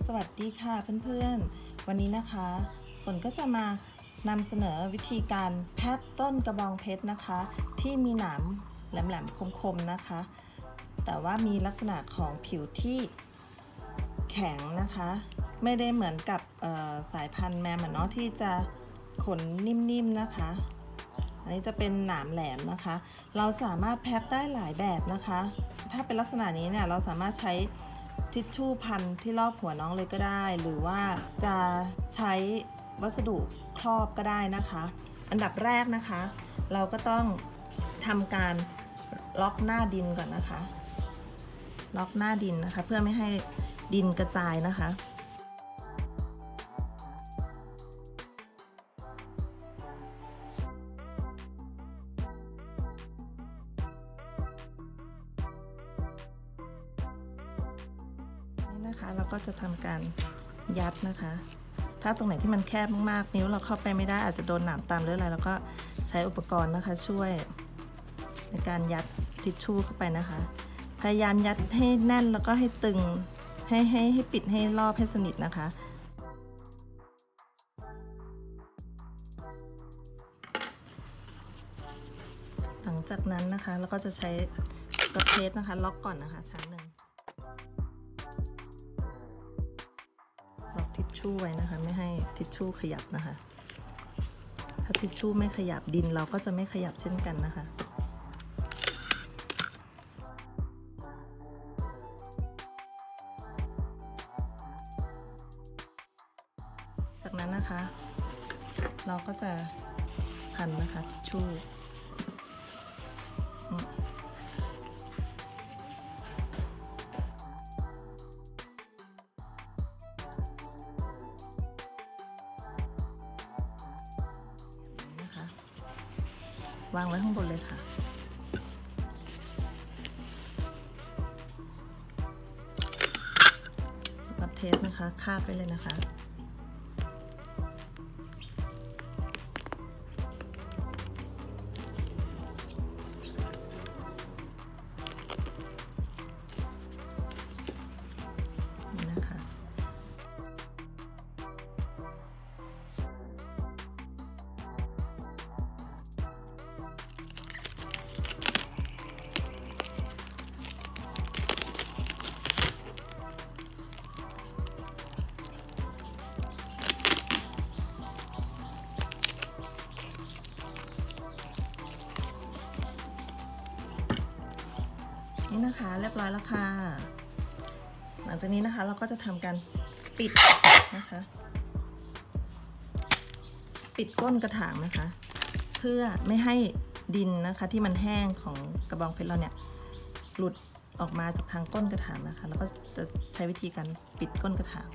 สวัสดีค่ะเพื่อนๆวันนี้นะคะฝนก็จะมานำเสนอวิธีการแพ็คต้นกระบองเพชรนะคะที่มีหนามแหลมๆคมๆนะคะแต่ว่ามีลักษณะของผิวที่แข็งนะคะไม่ได้เหมือนกับสายพันธุ์แมมเนาะที่จะขนนิ่มๆนะคะอันนี้จะเป็นหนามแหลมนะคะเราสามารถแพ็คได้หลายแบบนะคะถ้าเป็นลักษณะนี้เนี่ยเราสามารถใช้ทิชชู่พันที่รอบหัวน้องเลยก็ได้หรือว่าจะใช้วัสดุครอบก็ได้นะคะอันดับแรกนะคะเราก็ต้องทำการล็อกหน้าดินก่อนนะคะล็อกหน้าดินนะคะเพื่อไม่ให้ดินกระจายนะคะเราก็จะทำการยัดนะคะถ้าตรงไหนที่มันแคบมากๆนิ้วเราเข้าไปไม่ได้อาจจะโดนหนามตามหรืออะไรแล้วก็ใช้อุปกรณ์นะคะช่วยในการยัดทิชชู่เข้าไปนะคะพยายามยัดให้แน่นแล้วก็ให้ตึงให้ปิดให้รอบให้สนิทนะคะหลังจากนั้นนะคะเราก็จะใช้กระเทปนะคะล็อกก่อนนะคะชั้นหนึ่งทิชชู่ไว้นะคะไม่ให้ทิชชู่ขยับนะคะถ้าทิชชู่ไม่ขยับดินเราก็จะไม่ขยับเช่นกันนะคะจากนั้นนะคะเราก็จะพันนะคะทิชชู่วางไว้ข้างบนเลยค่ะสกอตเทปนะคะคาบไปเลยนะคะนี่นะคะนี่นะคะเรียบร้อยแล้วค่ะหลังจากนี้นะคะเราก็จะทำการปิดนะคะปิดก้นกระถางนะคะเพื่อไม่ให้ดินนะคะที่มันแห้งของกระบองเพชรเราเนี่ยหลุดออกมาจากทางก้นกระถางนะคะแล้วก็จะใช้วิธีการปิดก้นกระถาง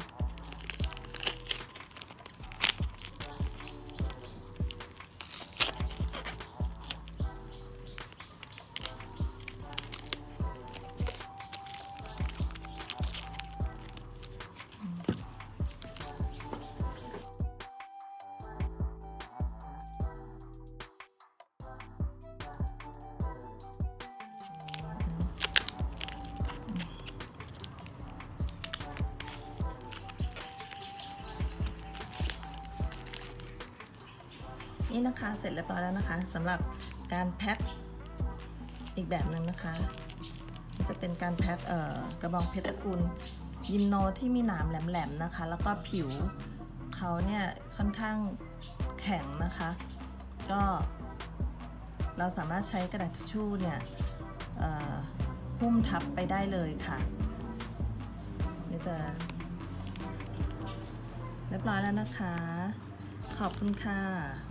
นี่นะคะเสร็จเรียบร้อยแล้วนะคะสำหรับการแพ็คอีกแบบหนึ่งนะคะจะเป็นการแพ็คกระบองเพชรตระกูลยิมโนที่มีหนามแหลมๆนะคะแล้วก็ผิวเขาเนี่ยค่อนข้างแข็งนะคะก็เราสามารถใช้กระดาษทิชชู่เนี่ยหุ้มทับไปได้เลยค่ะนี่จะเรียบร้อยแล้วนะคะขอบคุณค่ะ